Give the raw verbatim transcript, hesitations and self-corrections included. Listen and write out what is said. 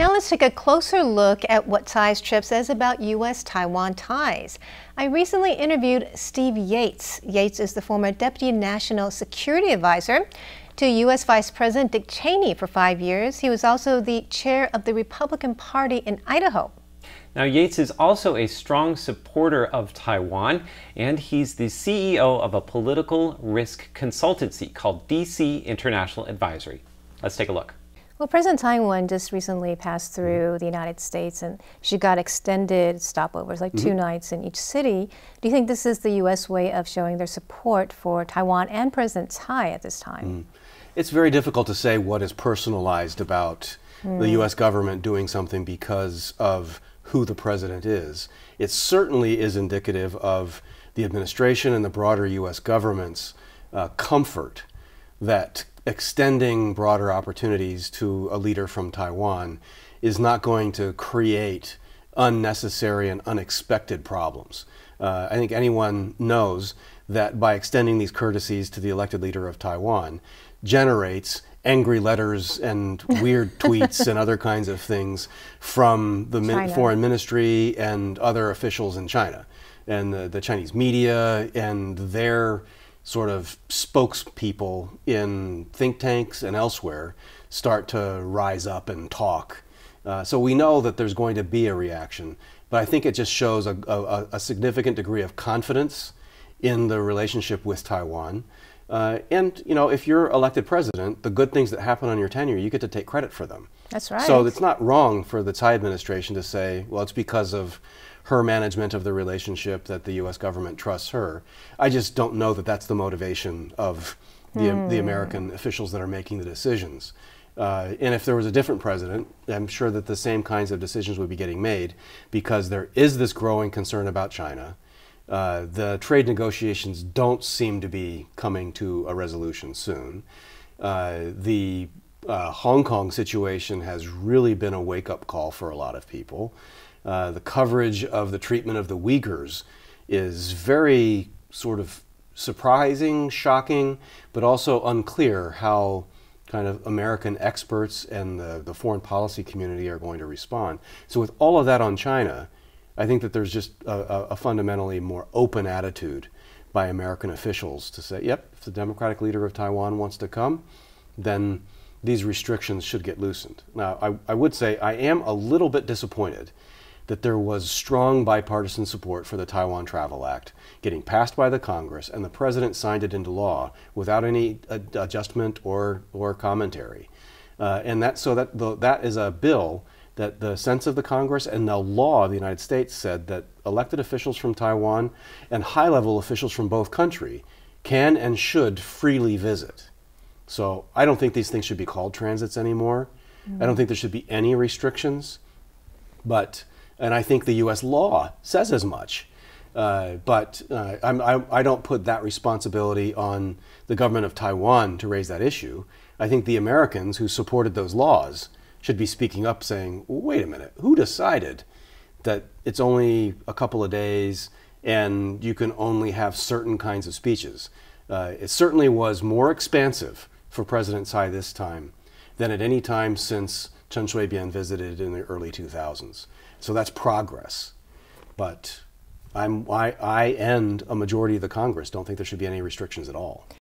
Now let's take a closer look at what Tsai's trip says about U S Taiwan ties. I recently interviewed Steve Yates. Yates is the former Deputy National Security Advisor to U S Vice President Dick Cheney for five years. He was also the chair of the Republican Party in Idaho. Now, Yates is also a strong supporter of Taiwan, and he's the C E O of a political risk consultancy called D C International Advisory. Let's take a look. Well, President Tsai Ing-wen just recently passed through the United States, and she got extended stopovers, like mm-hmm. two nights in each city. Do you think this is the U S way of showing their support for Taiwan and President Tsai at this time? Mm. It's very difficult to say what is personalized about mm. the U S government doing something because of who the president is. It certainly is indicative of the administration and the broader U S government's uh, comfort that extending broader opportunities to a leader from Taiwan is not going to create unnecessary and unexpected problems. Uh, I think anyone knows that by extending these courtesies to the elected leader of Taiwan generates angry letters and weird tweets and other kinds of things from the min foreign ministry and other officials in China, and the, the Chinese media and their sort of spokespeople in think tanks and elsewhere start to rise up and talk. Uh, so we know that there's going to be a reaction, but I think it just shows a, a, a significant degree of confidence in the relationship with Taiwan. Uh, and, you know, if you're elected president, the good things that happen on your tenure, you get to take credit for them. That's right. So it's not wrong for the Tsai administration to say, well, it's because of her management of the relationship that the U S government trusts her. I just don't know that that's the motivation of the, mm. the American officials that are making the decisions. Uh, and if there was a different president, I'm sure that the same kinds of decisions would be getting made, because there is this growing concern about China. Uh, the trade negotiations don't seem to be coming to a resolution soon. Uh, the uh, Hong Kong situation has really been a wake-up call for a lot of people. Uh, the coverage of the treatment of the Uyghurs is very sort of surprising, shocking, but also unclear how kind of American experts and the, the foreign policy community are going to respond. So with all of that on China, I think that there's just a, a fundamentally more open attitude by American officials to say, yep, if the Democratic leader of Taiwan wants to come, then these restrictions should get loosened. Now, I, I would say I am a little bit disappointed that there was strong bipartisan support for the Taiwan Travel Act getting passed by the Congress, and the president signed it into law without any ad adjustment or, or commentary. Uh, and that, so that, the, that is a bill that the sense of the Congress and the law of the United States said that elected officials from Taiwan and high-level officials from both countries can and should freely visit. So I don't think these things should be called transits anymore. Mm-hmm. I don't think there should be any restrictions, but, and I think the U S law says as much. Uh, but uh, I'm, I, I don't put that responsibility on the government of Taiwan to raise that issue. I think the Americans who supported those laws should be speaking up saying, well, wait a minute, who decided that it's only a couple of days and you can only have certain kinds of speeches? Uh, it certainly was more expansive for President Tsai this time than at any time since Chen Shui-bian visited in the early two thousands. So that's progress. But I'm, I, I and a majority of the Congress don't think there should be any restrictions at all.